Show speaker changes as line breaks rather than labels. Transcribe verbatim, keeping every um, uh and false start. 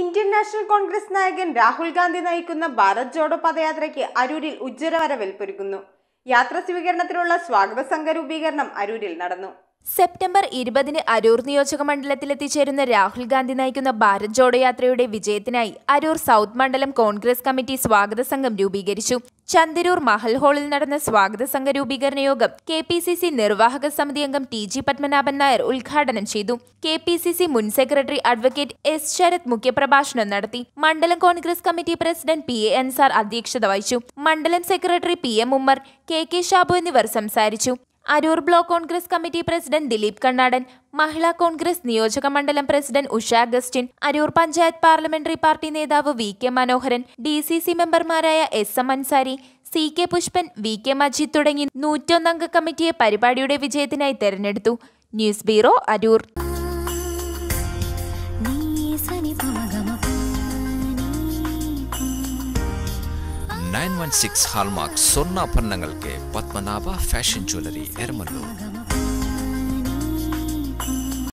Indian national Congress നായകൻ രാഹുൽ ഗാന്ധി നയിക്കുന്ന ഭാരത് ജോഡോ പദയാത്രയ്ക്ക് അരൂരിൽ ഉജ്ജ്വല വരവേൽപ്പൊരുക്കുന്നു. യാത്രാ സ്വീകരണത്തിനുള്ള സ്വാഗത സംഘ രൂപീകരണം അരൂരിൽ നടന്നു.
സെപ്റ്റംബർ ഇരുപതിന് അരൂർ നിയോജക മണ്ഡലത്തിലെത്തിച്ചേരുന്ന രാഹുൽ ഗാന്ധി നയിക്കുന്ന ഭാരത് ജോഡോ യാത്രയുടെ വിജയത്തിനായി അരൂർ സൗത്ത് മണ്ഡലം കോൺഗ്രസ് കമ്മിറ്റി സ്വാഗത സംഘം രൂപീകരിച്ചു. ചന്ദരൂർ മഹൽ ഹാളിൽ നടന്ന സ്വാഗത സംഘ രൂപീകരണ യോഗം കെ പി സി സി നിർവാഹക സമിതി അംഗം ടി ജി പത്മനാഭൻ നായർ ഉദ്ഘാടനം ചെയ്തു. കെ പി സി സി മുൻ സെക്രട്ടറി അഡ്വക്കേറ്റ് എസ് ശരത് മുഖ്യപ്രഭാഷണം നടത്തി. മണ്ഡലം Congress committee president P A Ansar അധ്യക്ഷത വഹിച്ചു. മണ്ഡലം secretary P M Ummer, K K Shabu എന്നിവർ സംസാരിച്ചു. Aroor block Congress committee president Dileep Kannadan, മഹിളാ കോൺഗ്രസ് നിയോജക മണ്ഡലം president Usha Augustine, Aroor panchayat parliamentary party നേതാവ് V K Manoharan, D C C മെമ്പർമാരായ S M Ansari, C K Pushpan, V K Majeed തുടങ്ങി നൂറ്റൊന്നംഗ കമ്മിറ്റിയെ പരിപാടിയുടെ വിജയത്തിനായി തെരഞ്ഞെടുത്തു. News bureau, Aroor.
Nine one six hallmark സ്വർണ്ണാഭരണങ്ങൾക്ക് പത്മനാഭ ഫാഷൻ ജ്വല്ലറി, എരമല്ലൂർ.